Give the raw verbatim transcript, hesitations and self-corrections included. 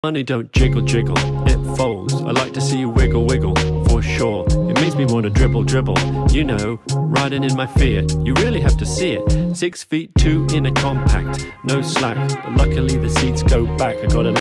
Money don't jiggle jiggle, it folds. I like to see you wiggle wiggle, for sure. It makes me want to dribble dribble, you know, riding in my Fiat. You really have to see it. Six feet two in a compact, no slack, but luckily the seats go back. I got a